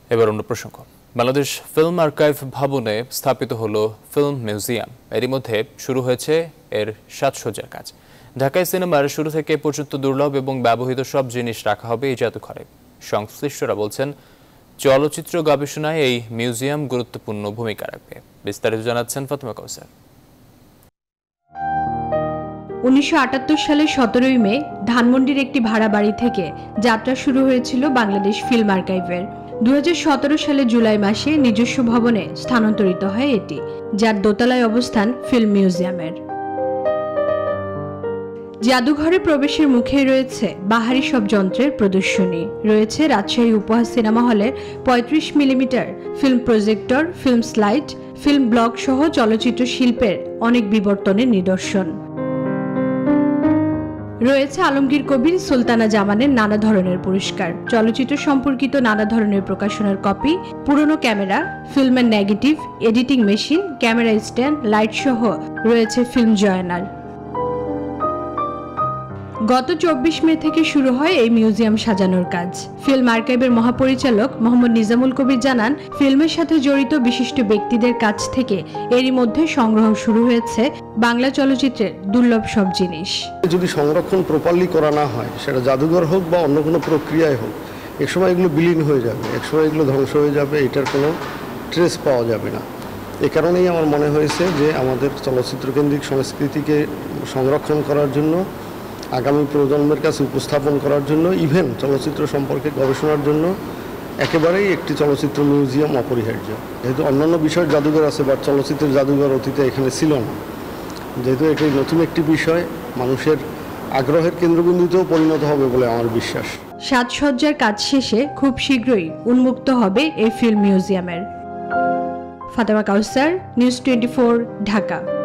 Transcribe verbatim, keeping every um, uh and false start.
এবার অন্য প্রসঙ্গ। বাংলাদেশ ফিল্ম আর্কাইভ ভবনে স্থাপিত হলো ফিল্ম মিউজিয়াম। এরই মধ্যে শুরু হয়েছে এর সাজসজ্জার কাজ। ঢাকায় সিনেমার শুরু থেকে পর্যন্ত দুর্লভ এবং ব্যবহৃত সব জিনিস রাখা হবে এই জাদুঘরে। সংশ্লিষ্টরা বলছেন, চলচ্চিত্র গবেষণায় এই মিউজিয়াম গুরুত্বপূর্ণ ভূমিকা রাখবে। বিস্তারিত জানাচ্ছেন ফাতেমা কাউসার। উনিশশো আটাত্তর সালের সতেরোই মে ধানমন্ডির একটি ভাড়া বাড়ি থেকে যাত্রা শুরু হয়েছিল বাংলাদেশ ফিল্ম আর্কাইভের। দু হাজার সতেরো সালে জুলাই মাসে নিজস্ব ভবনে স্থানান্তরিত হয় এটি, যার দোতলায় অবস্থান ফিল্ম মিউজিয়ামের। জাদুঘরে প্রবেশের মুখেই রয়েছে বাহারি সব যন্ত্রের প্রদর্শনী, রয়েছে রাজশাহী উপহার সিনেমা হলের পঁয়ত্রিশ millimetre film projector, film slide, film block সহ চলচ্চিত্র শিল্পের অনেক বিবর্তনের নিদর্শন। রয়েছে আলমগীর কবির, সুলতানা জামানের নানা ধরনের পুরস্কার, চলচ্চিত্র সম্পর্কিত নানা ধরনের প্রকাশনার কপি, পুরনো ক্যামেরা, ফিল্মের negative, editing machine, camera stand, light সহ রয়েছে ফিল্ম জয়নাল। গত চব্বিশ মে থেকে শুরু হয় এই মিউজিয়াম সাজানোর কাজ। ফিল্ম আর্কাইভের মহাপরিচালক মোহাম্মদ নিজামুল কবির জানান, ফিল্মের সাথে জড়িত বিশিষ্ট ব্যক্তিদের কাছ থেকে এরই মধ্যে সংগ্রহ শুরু হয়েছে বাংলা চলচ্চিত্রের দুর্লভ সব জিনিস। যদি সংরক্ষণ প্রপারলি করা না হয়, সেটা জাদুঘর হোক বা অন্য কোনো প্রক্রিয়ায় হোক, একসময় এগুলো বিলীন হয়ে যাবে, একসময় এগুলো ধ্বংস হয়ে যাবে, এটার কোনো ট্রেস পাওয়া যাবে না। এ কারণেই আমার মনে হয়েছে যে আমাদের চলচ্চিত্র কেন্দ্রিক সংস্কৃতিকে সংরক্ষণ করার জন্য, আগামী প্রজন্মের কাছে উপস্থাপন করার জন্য, ইভেন চলচ্চিত্র সম্পর্কে গবেষণার জন্য একেবারেই একটি চলচ্চিত্র মিউজিয়াম অপরিহার্য। যেহেতু অন্যান্য বিষয়ের জাদুঘর আছে, বাট চলচ্চিত্রের জাদুঘর অতীতে এখানে ছিল না। যেহেতু এটি নতুন একটি বিষয়, মানুষের আগ্রহের কেন্দ্রবিন্দুতেও পরিণত হবে বলে আমার বিশ্বাস। সাজসজ্জার কাজ শেষে খুব শীঘ্রই উন্মুক্ত হবে এই ফিল্ম মিউজিয়ামের। Fatema Kawsar, news twenty four, Dhaka.